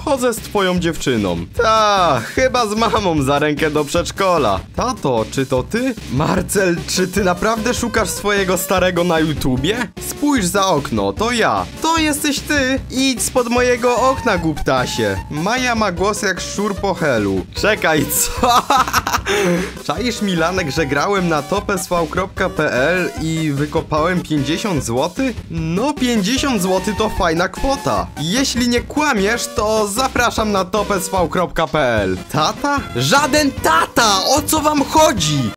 chodzę z twoją dziewczyną. Ta, chyba z mamą za rękę do przedszkola. Tato, czy to ty? Marcel, czy ty naprawdę szukasz swojego starego na YouTubie? Spójrz za okno, to ja. To jesteś ty. Idź spod mojego okna, głuptasie. Maja ma głos jak szczur po helu. Czekaj, co? Czaisz, Milanek, że grałem na topsv.pl i wykopałem 50 zł? No 50 zł to fajna kwota. Jeśli nie kłamiesz, to zapraszam na topsv.pl. Tata? Żaden tata! O co wam chodzi?